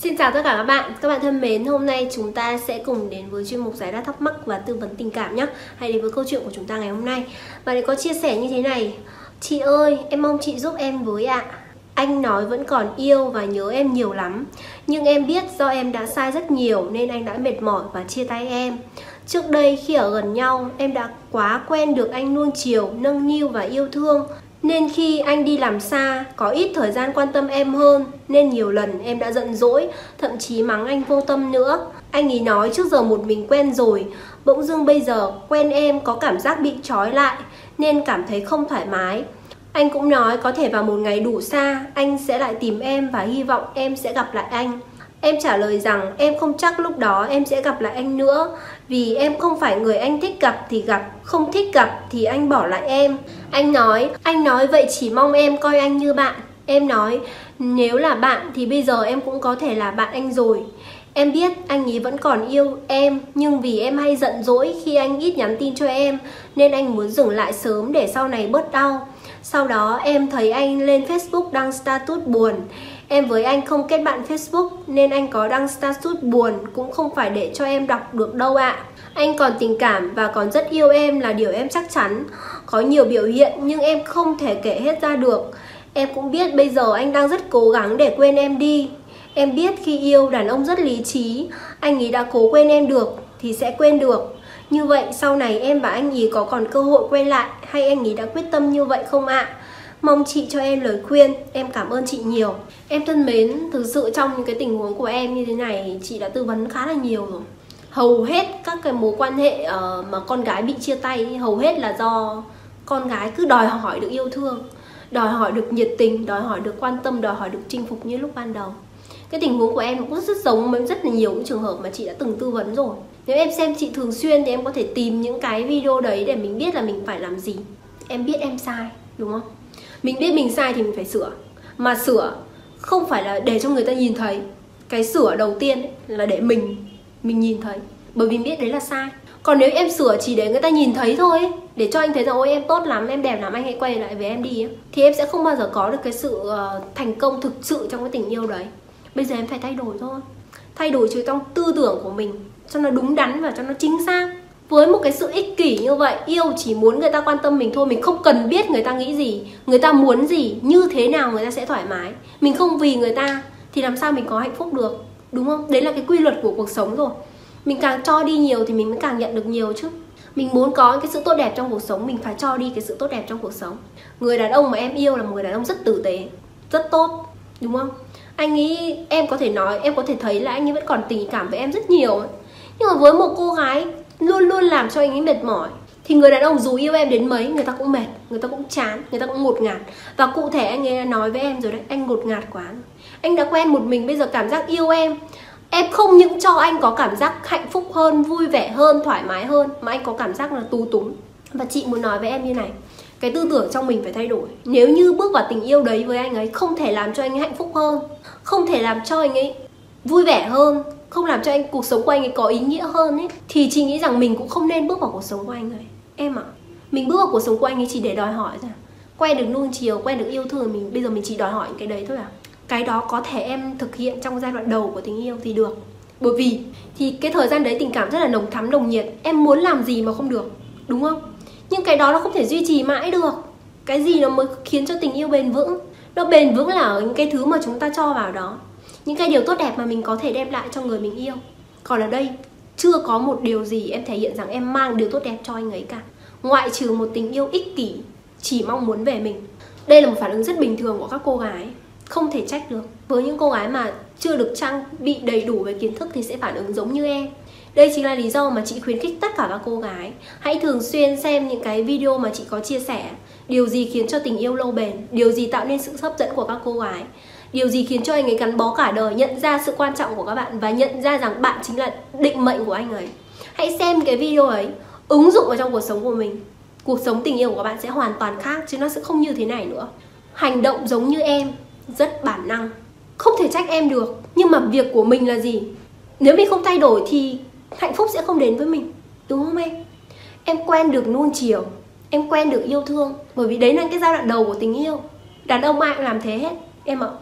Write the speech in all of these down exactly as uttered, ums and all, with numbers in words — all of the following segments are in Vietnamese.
Xin chào tất cả các bạn, các bạn thân mến, hôm nay chúng ta sẽ cùng đến với chuyên mục giải đáp thắc mắc và tư vấn tình cảm nhé. Hãy đến với câu chuyện của chúng ta ngày hôm nay. Và để có chia sẻ như thế này: chị ơi, em mong chị giúp em với ạ. Anh nói vẫn còn yêu và nhớ em nhiều lắm, nhưng em biết do em đã sai rất nhiều nên anh đã mệt mỏi và chia tay em. Trước đây khi ở gần nhau, em đã quá quen được anh nuông chiều, nâng niu và yêu thương. Nên khi anh đi làm xa, có ít thời gian quan tâm em hơn, nên nhiều lần em đã giận dỗi, thậm chí mắng anh vô tâm nữa. Anh ấy nói trước giờ một mình quen rồi, bỗng dưng bây giờ quen em có cảm giác bị trói lại, nên cảm thấy không thoải mái. Anh cũng nói có thể vào một ngày đủ xa, anh sẽ lại tìm em và hy vọng em sẽ gặp lại anh. Em trả lời rằng em không chắc lúc đó em sẽ gặp lại anh nữa, vì em không phải người anh thích gặp thì gặp, không thích gặp thì anh bỏ lại em. Anh nói, anh nói vậy chỉ mong em coi anh như bạn. Em nói, nếu là bạn thì bây giờ em cũng có thể là bạn anh rồi. Em biết anh ấy vẫn còn yêu em, nhưng vì em hay giận dỗi khi anh ít nhắn tin cho em, nên anh muốn dừng lại sớm để sau này bớt đau. Sau đó em thấy anh lên Facebook đăng status buồn. Em với anh không kết bạn Facebook nên anh có đăng status buồn cũng không phải để cho em đọc được đâu ạ. Anh còn tình cảm và còn rất yêu em là điều em chắc chắn. Có nhiều biểu hiện nhưng em không thể kể hết ra được. Em cũng biết bây giờ anh đang rất cố gắng để quên em đi. Em biết khi yêu đàn ông rất lý trí, anh ấy đã cố quên em được thì sẽ quên được. Như vậy sau này em và anh ấy có còn cơ hội quay lại hay anh ấy đã quyết tâm như vậy không ạ? Mong chị cho em lời khuyên, em cảm ơn chị nhiều. Em thân mến, thực sự trong những cái tình huống của em như thế này, chị đã tư vấn khá là nhiều rồi. Hầu hết các cái mối quan hệ uh, mà con gái bị chia tay, hầu hết là do con gái cứ đòi hỏi được yêu thương, đòi hỏi được nhiệt tình, đòi hỏi được quan tâm, đòi hỏi được chinh phục như lúc ban đầu. Cái tình huống của em cũng rất giống với rất là nhiều những trường hợp mà chị đã từng tư vấn rồi. Nếu em xem chị thường xuyên thì em có thể tìm những cái video đấy để mình biết là mình phải làm gì. Em biết em sai, đúng không? Mình biết mình sai thì mình phải sửa. Mà sửa không phải là để cho người ta nhìn thấy. Cái sửa đầu tiên ấy, là để mình Mình nhìn thấy. Bởi vì biết đấy là sai. Còn nếu em sửa chỉ để người ta nhìn thấy thôi ấy, để cho anh thấy rằng ôi em tốt lắm, em đẹp lắm, anh hãy quay lại với em đi ấy, thì em sẽ không bao giờ có được cái sự uh, thành công thực sự trong cái tình yêu đấy. Bây giờ em phải thay đổi thôi. Thay đổi từ trong tư tưởng của mình cho nó đúng đắn và cho nó chính xác. Với một cái sự ích kỷ như vậy, yêu chỉ muốn người ta quan tâm mình thôi. Mình không cần biết người ta nghĩ gì, người ta muốn gì, như thế nào người ta sẽ thoải mái. Mình không vì người ta thì làm sao mình có hạnh phúc được, đúng không? Đấy là cái quy luật của cuộc sống rồi. Mình càng cho đi nhiều thì mình mới càng nhận được nhiều chứ. Mình muốn có cái sự tốt đẹp trong cuộc sống, mình phải cho đi cái sự tốt đẹp trong cuộc sống. Người đàn ông mà em yêu là một người đàn ông rất tử tế, rất tốt, đúng không? Anh ấy, em có thể nói, em có thể thấy là anh ấy vẫn còn tình cảm với em rất nhiều ấy. Nhưng mà với một cô gái luôn luôn làm cho anh ấy mệt mỏi thì người đàn ông dù yêu em đến mấy, người ta cũng mệt, người ta cũng chán, người ta cũng ngột ngạt. Và cụ thể anh ấy đã nói với em rồi đấy, anh ngột ngạt quá. Anh đã quen một mình, bây giờ cảm giác yêu em, em không những cho anh có cảm giác hạnh phúc hơn, vui vẻ hơn, thoải mái hơn, mà anh có cảm giác là tù túng. Và chị muốn nói với em như này, cái tư tưởng trong mình phải thay đổi. Nếu như bước vào tình yêu đấy với anh ấy không thể làm cho anh ấy hạnh phúc hơn, không thể làm cho anh ấy vui vẻ hơn, không làm cho anh cuộc sống của anh ấy có ý nghĩa hơn ấy, thì chị nghĩ rằng mình cũng không nên bước vào cuộc sống của anh ấy. Em ạ, à, mình bước vào cuộc sống của anh ấy chỉ để đòi hỏi thôi. Quen được nuông chiều, quen được yêu thương, mình bây giờ mình chỉ đòi hỏi những cái đấy thôi à. Cái đó có thể em thực hiện trong giai đoạn đầu của tình yêu thì được. Bởi vì thì cái thời gian đấy tình cảm rất là nồng thắm, nồng nhiệt, em muốn làm gì mà không được, đúng không? Nhưng cái đó nó không thể duy trì mãi được. Cái gì nó mới khiến cho tình yêu bền vững? Nó bền vững là ở những cái thứ mà chúng ta cho vào đó, những cái điều tốt đẹp mà mình có thể đem lại cho người mình yêu. Còn ở đây chưa có một điều gì em thể hiện rằng em mang điều tốt đẹp cho anh ấy cả, ngoại trừ một tình yêu ích kỷ, chỉ mong muốn về mình. Đây là một phản ứng rất bình thường của các cô gái, không thể trách được. Với những cô gái mà chưa được trang bị đầy đủ về kiến thức thì sẽ phản ứng giống như em. Đây chính là lý do mà chị khuyến khích tất cả các cô gái hãy thường xuyên xem những cái video mà chị có chia sẻ. Điều gì khiến cho tình yêu lâu bền, điều gì tạo nên sự hấp dẫn của các cô gái, điều gì khiến cho anh ấy gắn bó cả đời, nhận ra sự quan trọng của các bạn và nhận ra rằng bạn chính là định mệnh của anh ấy. Hãy xem cái video ấy, ứng dụng vào trong cuộc sống của mình. Cuộc sống tình yêu của các bạn sẽ hoàn toàn khác, chứ nó sẽ không như thế này nữa. Hành động giống như em, rất bản năng, không thể trách em được. Nhưng mà việc của mình là gì? Nếu mình không thay đổi thì hạnh phúc sẽ không đến với mình, đúng không em? Em quen được nuông chiều, em quen được yêu thương, bởi vì đấy là cái giai đoạn đầu của tình yêu. Đàn ông ai cũng làm thế hết em ạ.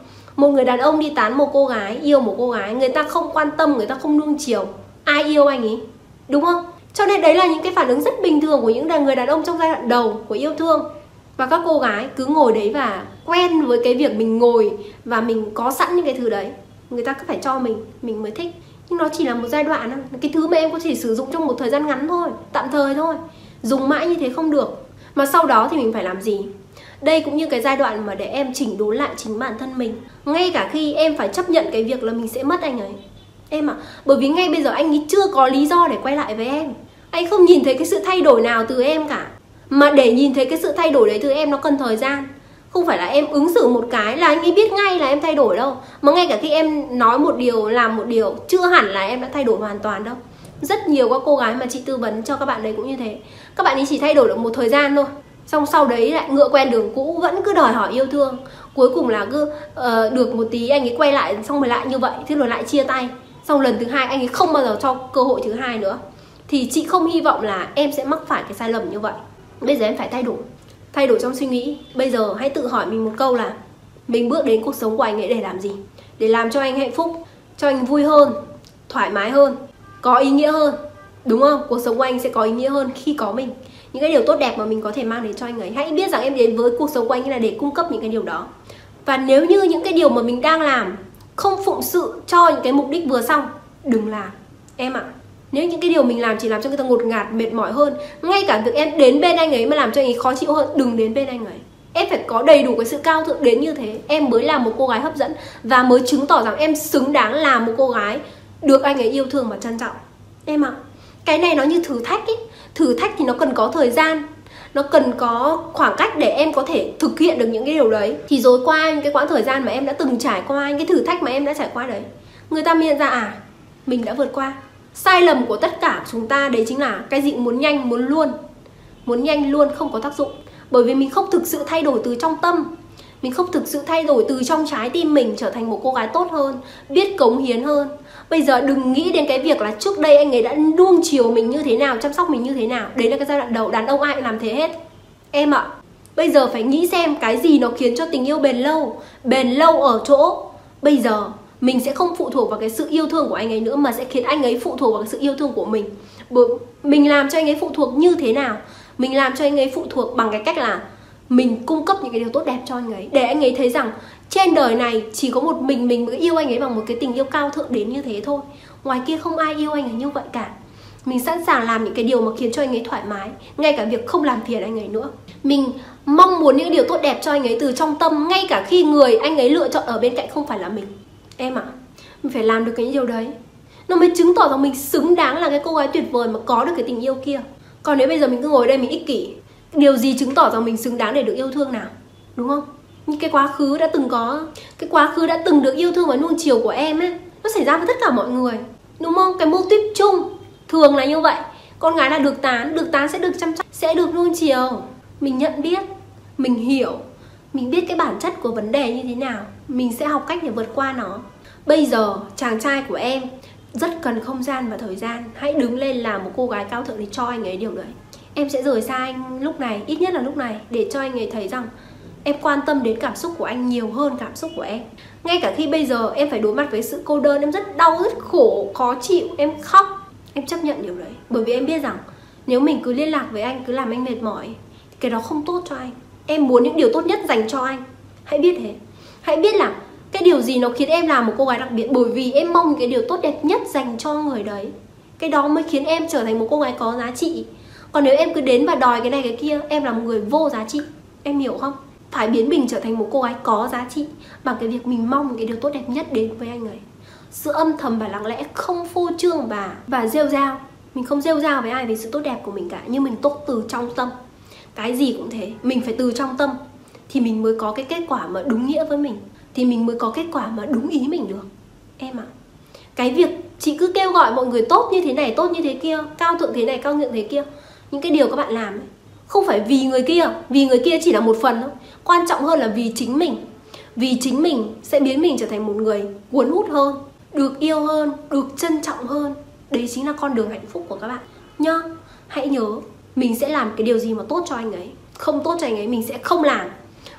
Một người đàn ông đi tán một cô gái, yêu một cô gái, người ta không quan tâm, người ta không nuông chiều, ai yêu anh ấy, đúng không? Cho nên đấy là những cái phản ứng rất bình thường của những người đàn ông trong giai đoạn đầu của yêu thương. Và các cô gái cứ ngồi đấy và quen với cái việc mình ngồi và mình có sẵn những cái thứ đấy. Người ta cứ phải cho mình, mình mới thích. Nhưng nó chỉ là một giai đoạn, cái thứ mà em có thể sử dụng trong một thời gian ngắn thôi, tạm thời thôi. Dùng mãi như thế không được. Mà sau đó thì mình phải làm gì? Đây cũng như cái giai đoạn mà để em chỉnh đốn lại chính bản thân mình. Ngay cả khi em phải chấp nhận cái việc là mình sẽ mất anh ấy. Em ạ, à, bởi vì ngay bây giờ anh ấy chưa có lý do để quay lại với em. Anh không nhìn thấy cái sự thay đổi nào từ em cả. Mà để nhìn thấy cái sự thay đổi đấy từ em nó cần thời gian. Không phải là em ứng xử một cái là anh ấy biết ngay là em thay đổi đâu. Mà ngay cả khi em nói một điều, làm một điều, chưa hẳn là em đã thay đổi hoàn toàn đâu. Rất nhiều các cô gái mà chị tư vấn cho các bạn đấy cũng như thế. Các bạn ấy chỉ thay đổi được một thời gian thôi, xong sau đấy lại ngựa quen đường cũ, vẫn cứ đòi hỏi yêu thương. Cuối cùng là cứ uh, được một tí anh ấy quay lại, xong rồi lại như vậy, thế rồi lại chia tay. Xong lần thứ hai anh ấy không bao giờ cho cơ hội thứ hai nữa. Thì chị không hy vọng là em sẽ mắc phải cái sai lầm như vậy. Bây giờ em phải thay đổi. Thay đổi trong suy nghĩ. Bây giờ hãy tự hỏi mình một câu là mình bước đến cuộc sống của anh ấy để làm gì? Để làm cho anh hạnh phúc, cho anh vui hơn, thoải mái hơn, có ý nghĩa hơn, đúng không? Cuộc sống của anh sẽ có ý nghĩa hơn khi có mình. Những cái điều tốt đẹp mà mình có thể mang đến cho anh ấy. Hãy biết rằng em đến với cuộc sống của anh ấy là để cung cấp những cái điều đó. Và nếu như những cái điều mà mình đang làm không phụng sự cho những cái mục đích vừa xong, đừng làm em ạ. À, nếu những cái điều mình làm chỉ làm cho người ta ngột ngạt, mệt mỏi hơn, ngay cả việc em đến bên anh ấy mà làm cho anh ấy khó chịu hơn, đừng đến bên anh ấy. Em phải có đầy đủ cái sự cao thượng đến như thế, em mới là một cô gái hấp dẫn. Và mới chứng tỏ rằng em xứng đáng là một cô gái được anh ấy yêu thương và trân trọng. Em ạ, à, cái này nó như thử thách ấy. Thử thách thì nó cần có thời gian, nó cần có khoảng cách để em có thể thực hiện được những cái điều đấy. Thì rồi qua những cái quãng thời gian mà em đã từng trải qua, những cái thử thách mà em đã trải qua đấy, người ta mới nhận ra à, mình đã vượt qua. Sai lầm của tất cả chúng ta đấy chính là cái gì muốn nhanh, muốn luôn. Muốn nhanh luôn không có tác dụng. Bởi vì mình không thực sự thay đổi từ trong tâm, mình không thực sự thay đổi từ trong trái tim mình trở thành một cô gái tốt hơn, biết cống hiến hơn. Bây giờ đừng nghĩ đến cái việc là trước đây anh ấy đã nuông chiều mình như thế nào, chăm sóc mình như thế nào. Đấy là cái giai đoạn đầu, đàn ông ai cũng làm thế hết. Em ạ, bây giờ phải nghĩ xem cái gì nó khiến cho tình yêu bền lâu. Bền lâu ở chỗ bây giờ mình sẽ không phụ thuộc vào cái sự yêu thương của anh ấy nữa, mà sẽ khiến anh ấy phụ thuộc vào cái sự yêu thương của mình. Mình làm cho anh ấy phụ thuộc như thế nào? Mình làm cho anh ấy phụ thuộc bằng cái cách là mình cung cấp những cái điều tốt đẹp cho anh ấy, để anh ấy thấy rằng trên đời này chỉ có một mình mình mới yêu anh ấy bằng một cái tình yêu cao thượng đến như thế thôi. Ngoài kia không ai yêu anh ấy như vậy cả. Mình sẵn sàng làm những cái điều mà khiến cho anh ấy thoải mái, ngay cả việc không làm phiền anh ấy nữa. Mình mong muốn những điều tốt đẹp cho anh ấy từ trong tâm, ngay cả khi người anh ấy lựa chọn ở bên cạnh không phải là mình. Em ạ, à, mình phải làm được cái điều đấy, nó mới chứng tỏ rằng mình xứng đáng là cái cô gái tuyệt vời mà có được cái tình yêu kia. Còn nếu bây giờ mình cứ ngồi đây mình ích kỷ, điều gì chứng tỏ rằng mình xứng đáng để được yêu thương nào, đúng không? Những cái quá khứ đã từng có, cái quá khứ đã từng được yêu thương và nuông chiều của em ấy, nó xảy ra với tất cả mọi người, đúng không? Cái mô típ chung thường là như vậy. Con gái là được tán, được tán sẽ được chăm sóc, sẽ được nuông chiều. Mình nhận biết, mình hiểu, mình biết cái bản chất của vấn đề như thế nào, mình sẽ học cách để vượt qua nó. Bây giờ chàng trai của em rất cần không gian và thời gian. Hãy đứng lên làm một cô gái cao thượng để cho anh ấy điều đấy. Em sẽ rời xa anh lúc này, ít nhất là lúc này, để cho anh ấy thấy rằng em quan tâm đến cảm xúc của anh nhiều hơn cảm xúc của em. Ngay cả khi bây giờ em phải đối mặt với sự cô đơn, em rất đau, rất khổ, khó chịu, em khóc, em chấp nhận điều đấy. Bởi vì em biết rằng nếu mình cứ liên lạc với anh, cứ làm anh mệt mỏi, cái đó không tốt cho anh. Em muốn những điều tốt nhất dành cho anh. Hãy biết thế. Hãy biết là cái điều gì nó khiến em là một cô gái đặc biệt, bởi vì em mong cái điều tốt đẹp nhất dành cho người đấy. Cái đó mới khiến em trở thành một cô gái có giá trị. Còn nếu em cứ đến và đòi cái này cái kia, em là một người vô giá trị. Em hiểu không? Phải biến mình trở thành một cô gái có giá trị bằng cái việc mình mong cái điều tốt đẹp nhất đến với anh ấy. Sự âm thầm và lặng lẽ, không phô trương và và rêu rao. Mình không rêu rao với ai về sự tốt đẹp của mình cả, nhưng mình tốt từ trong tâm. Cái gì cũng thế, mình phải từ trong tâm thì mình mới có cái kết quả mà đúng nghĩa với mình, thì mình mới có kết quả mà đúng ý mình được. Em ạ, à, cái việc chị cứ kêu gọi mọi người tốt như thế này, tốt như thế kia, cao thượng thế này, cao thượng thế kia, những cái điều các bạn làm ấy, không phải vì người kia, vì người kia chỉ là một phần thôi. Quan trọng hơn là vì chính mình. Vì chính mình sẽ biến mình trở thành một người cuốn hút hơn, được yêu hơn, được trân trọng hơn. Đấy chính là con đường hạnh phúc của các bạn nhá. Hãy nhớ, mình sẽ làm cái điều gì mà tốt cho anh ấy, không tốt cho anh ấy mình sẽ không làm.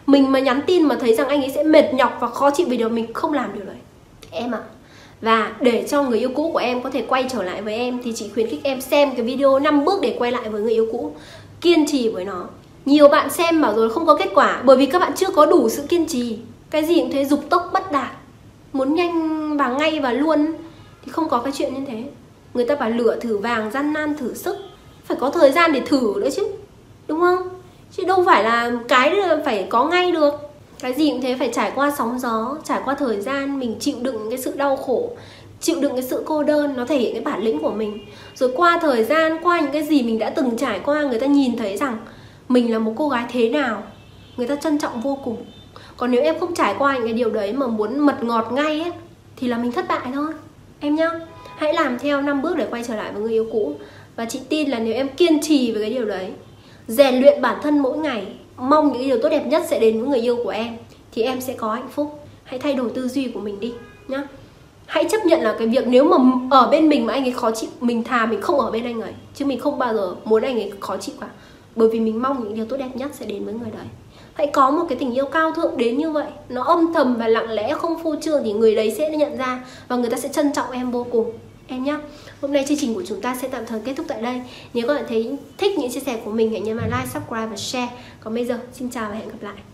Mình mà nhắn tin mà thấy rằng anh ấy sẽ mệt nhọc và khó chịu vì điều mình không làm điều đấy em ạ. à. Và để cho người yêu cũ của em có thể quay trở lại với em thì chị khuyến khích em xem cái video năm bước để quay lại với người yêu cũ. Kiên trì với nó. Nhiều bạn xem bảo rồi không có kết quả bởi vì các bạn chưa có đủ sự kiên trì. Cái gì cũng thế, dục tốc bất đạt, muốn nhanh và ngay và luôn thì không có cái chuyện như thế. Người ta bảo lửa thử vàng, gian nan thử sức. Phải có thời gian để thử nữa chứ, đúng không? Chứ đâu phải là cái phải có ngay được. Cái gì cũng thế, phải trải qua sóng gió, trải qua thời gian, mình chịu đựng cái sự đau khổ, chịu đựng cái sự cô đơn, nó thể hiện cái bản lĩnh của mình. Rồi qua thời gian, qua những cái gì mình đã từng trải qua, người ta nhìn thấy rằng mình là một cô gái thế nào, người ta trân trọng vô cùng. Còn nếu em không trải qua những cái điều đấy mà muốn mật ngọt ngay ấy, thì là mình thất bại thôi em nhá. Hãy làm theo năm bước để quay trở lại với người yêu cũ. Và chị tin là nếu em kiên trì với cái điều đấy, rèn luyện bản thân mỗi ngày, mong những cái điều tốt đẹp nhất sẽ đến với người yêu của em, thì em sẽ có hạnh phúc. Hãy thay đổi tư duy của mình đi nhá. Hãy chấp nhận là cái việc nếu mà ở bên mình mà anh ấy khó chịu, mình thà mình không ở bên anh ấy, chứ mình không bao giờ muốn anh ấy khó chịu cả. Bởi vì mình mong những điều tốt đẹp nhất sẽ đến với người đấy. Hãy có một cái tình yêu cao thượng đến như vậy, nó âm thầm và lặng lẽ, không phô trương, thì người đấy sẽ nhận ra và người ta sẽ trân trọng em vô cùng em nhé. Hôm nay chương trình của chúng ta sẽ tạm thời kết thúc tại đây. Nếu các bạn thấy thích những chia sẻ của mình, hãy nhấn vào like, subscribe và share. Còn bây giờ, xin chào và hẹn gặp lại.